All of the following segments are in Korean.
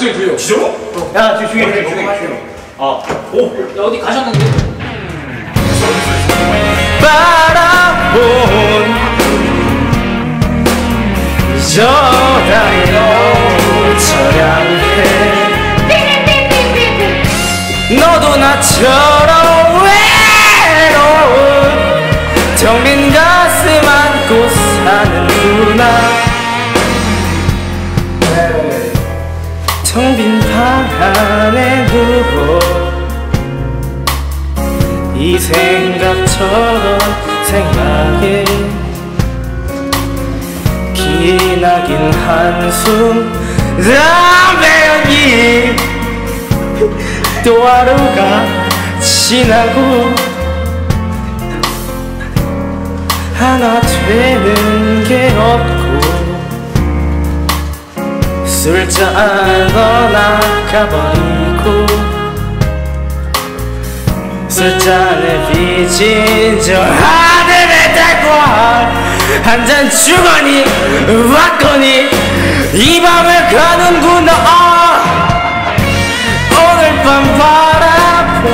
목소리 들려. 진짜로? 야, 중에. 아, 오. 야, 어디 가셨는데? 바라본 저 다리로 처량해 너도 나처럼 외로운 텅 빈 가슴 안고 사는구나 텅 빈 방 안에 누워 이 생각처럼 생각해 기나긴 한숨 담배 연기 또 하루가 지나고 하나 되는 게 없고 술잔 떠나 가버리고 술잔에 비친 저 하늘의 달과 한 잔 주거니 왔거니 이 밤을 가는구나 오늘 밤 바라본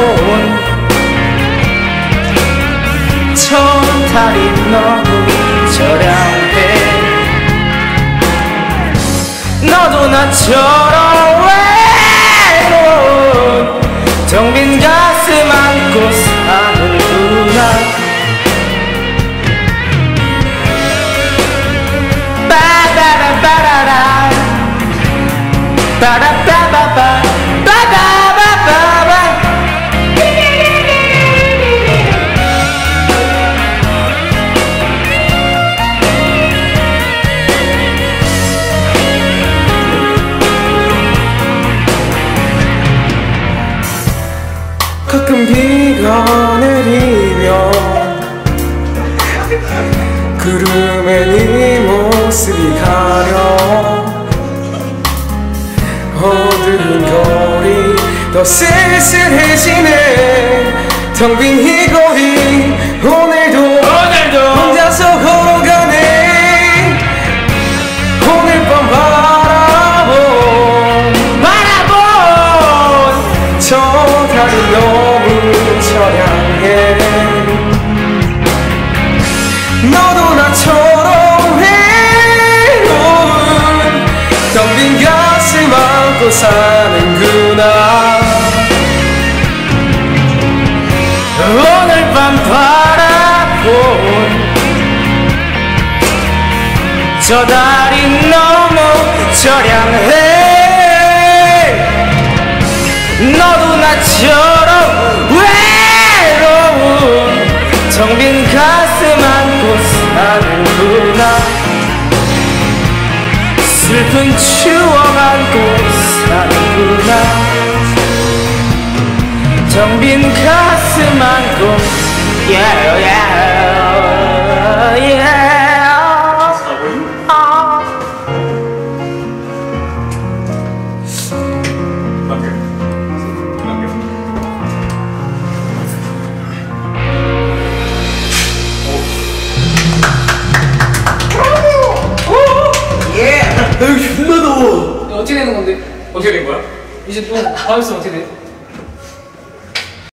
저 달이 너무 저량해 너도 나처럼 외로운 텅 빈 가슴 안고 사는구나 빠바라바라라 빠라빠바바 빠바바바바 가끔 비가 내리면 구름에 네 모습이 가려 어두운 거리 더 쓸쓸해지네 텅 빈 이 거리 오늘도 혼자서 걸어가네 오늘 밤 바라본 저 달이 너무 처량해 너도 나처럼 외로운 텅 빈 가슴 안고 사는구나 오늘 밤 바라본 저 달이 너무 처량해 너도 나처럼 외로운 텅 빈 가슴 안고 사는구나 슬픈 추억 안고 사는구나 텅 빈 가슴 안고 yeah, yeah, yeah. 여기 존나 더워. 어떻게 되는 건데? 어떻게 된 거야? 이제 또 다음 수 어떻게 돼?